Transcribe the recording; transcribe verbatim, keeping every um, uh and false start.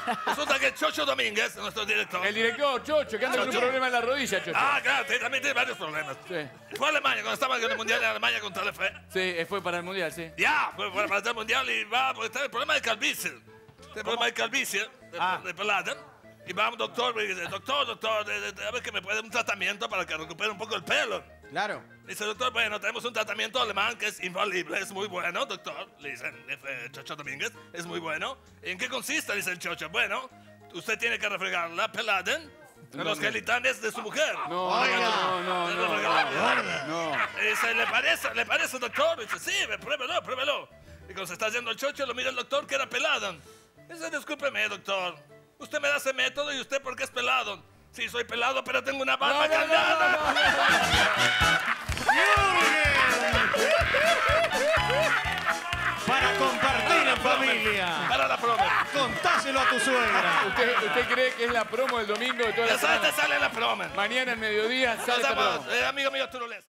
Resulta que Chocho Domínguez, nuestro director... El director, Chocho, que anda con un problema en la rodilla, Chocho. Ah, claro, sí, también tiene varios problemas. Sí. Fue a Alemania, cuando estaba en el Mundial de Alemania contra la F. Sí, fue para el Mundial, sí. Ya, fue fue para el Mundial y va, porque está el problema de calvicie. Tiene problema de calvicie, de, Ah. de pelada. Y va a un doctor y dice, doctor, doctor, de- de- a ver que me puede dar un tratamiento para que recupere un poco el pelo. Claro. Dice, doctor, bueno, tenemos un tratamiento alemán que es infalible, es muy bueno, doctor. Le dicen, eh, Chocho Domínguez, es muy bueno. ¿En qué consiste? Dice el Chocho. Bueno, usted tiene que refregar la pelada en los genitales de su mujer. No, Oiga. no, no, no, no, no. Y dice, ¿le parece, ¿le parece, doctor? Dice, sí, pruébelo, pruébelo. Y cuando se está yendo el Chocho, lo mira el doctor que era pelado. Dice, discúlpeme, doctor. Usted me da ese método y usted porque es pelado. Sí, soy pelado, pero tengo una barba No, no, no, cargada. no, no, Para compartir en familia. Para la promo. Contáselo a tu suegra. ¿Usted, ¿Usted cree que es la promo del domingo de toda la Ya sabes, te semana? sale la promo. Mañana al mediodía sale Nos esta vemos, promo. eh, amigo mío, tú lo lees.